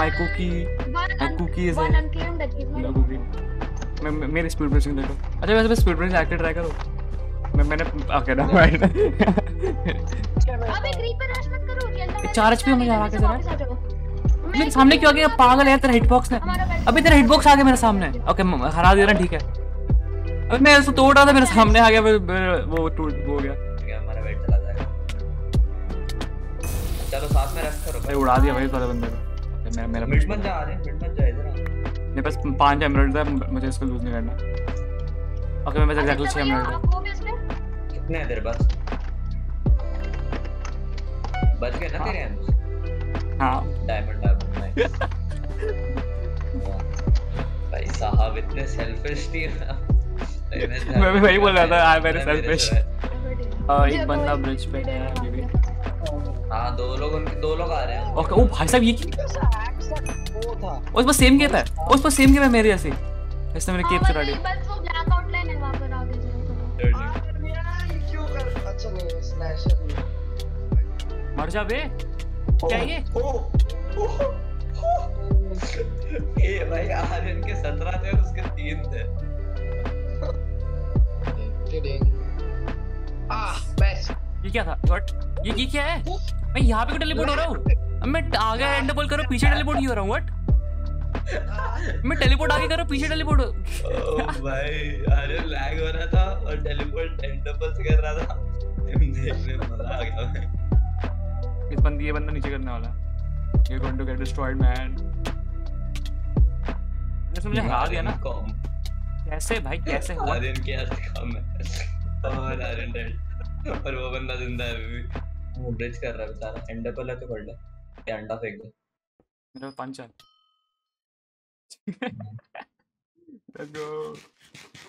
My cookies है मेरी speed breaking देखो। अच्छा वैसे मैं स्पीड ब्रेकिंग एक्टिव ट्राई करो। मैंने ओके ना अबे क्रीपर रश मत करो रियल 4 एचपी में जा रहा कैसे रहा मेरे सामने क्यों आ गया पागल है तेरा हिटबॉक्स ने अभी तेरा हिटबॉक्स आ गया मेरे सामने ओके हरा दे रहा ठीक है अबे मैं उसको तोड़ रहा था मेरे सामने आ गया वो टूट हो गया हमारा वेट चला जाएगा। चलो साथ में रख करो भाई उड़ा दिया भाई सारे बंदे को मेरा मिड मत जा रहे मिड मत जा इधर मेरे पास 5 एमराल्ड है मुझे इसको लूज नहीं करना ओके मैं बस एग्जैक्टली 6 एमराल्ड है कितने हैं तेरे पास बच गए ना तेरे एम्स हां डायमंड भाई साहब इतने सेल्फिश नहीं मैं भी वही बोल रहा था आई वेरी सेल्फिश एक बंदा ब्रिज पे है अभी भी हां दो लोग आ रहे हैं ओके ओ भाई साहब ये वो था उस पर सेम केप है मेरे जैसे इसने मेरे केप चुरा लिया बस वो ब्लैक आउटलाइन है वहां पर आगे जरा क्यों कर अच्छा नहीं स्लैशर मर जा बे क्या ये ए भाई आर्यन के 17 थे और उसके 3 थे बस ये क्या था व्हाट ये क्या है मैं यहाँ पे क्यों टेलीपोर्ट हो रहा हूँ अब मैं आगे एंड बॉल करो पीछे टेलीपोर्ट क्यों हो रहा हूँ व्हाट मैं टेलीपोर्ट आगे करो पीछे टेलीपोर्ट ओ भाई अरे लैग हो रहा था और टेलीपोर्ट एंड बॉल कर रहा था देखने में मजा आ गया ये बंदा नीचे करने वाला है you're going to get destroyed man जैसे मुझे हरा दिया ना कैसे भाई कैसे हुआ आर्यन के ऐसे काम है और आर्यन डेड और वो बंदा जिंदा है अभी वो ब्रिज कर रहा है बेचारा एंड पर लेके पड़ ले ये अंडा फेंक दे मेरा पंच है let's go